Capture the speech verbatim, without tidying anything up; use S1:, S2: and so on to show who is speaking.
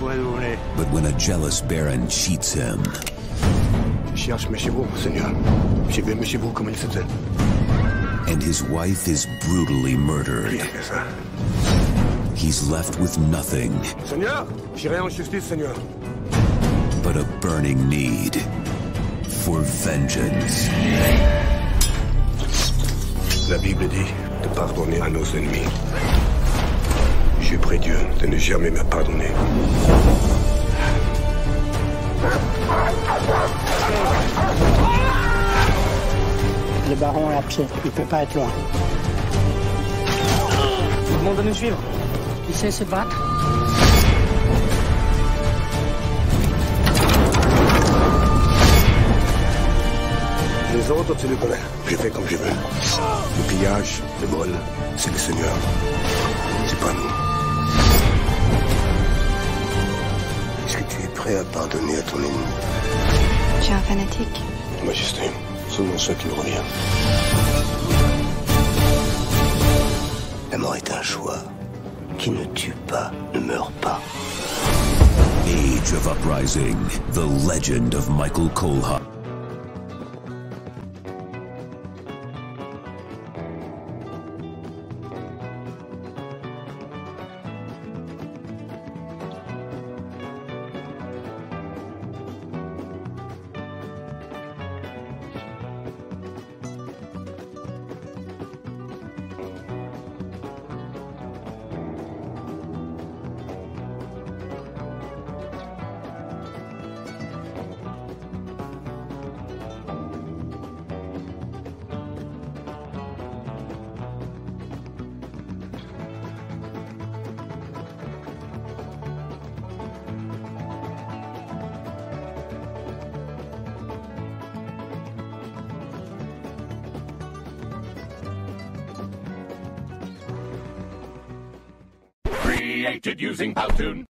S1: But when a jealous baron cheats him,
S2: Je cherche mes chevaux, Seigneur. J'ai vu mes chevaux comme ils s'étaient.
S1: And his wife is brutally murdered,
S2: Rien que ça.
S1: he's left with nothing
S2: Seigneur, j'irai en justice, Seigneur.
S1: but a burning need for vengeance.
S2: La Bible dit de pardonner à nos ennemis. Je prie Dieu de ne jamais me pardonner.
S3: Le baron est à pied, il peut pas être loin.
S4: Tout le monde va nous suivre.
S3: Il sait se battre.
S2: Les autres, tu les connais. Je fais comme je veux. Le pillage, le vol, c'est le Seigneur. C'est pas nous. Est-ce que tu es prêt à pardonner à ton ennemi?
S5: Tu es un fanatique.
S2: Majesté, seulement ceux qui me revient. La mort est un choix. Qui ne tue pas ne meurt pas.
S1: Age of Uprising, the legend of Michael Kohlhaas.
S6: Created using Powtoon.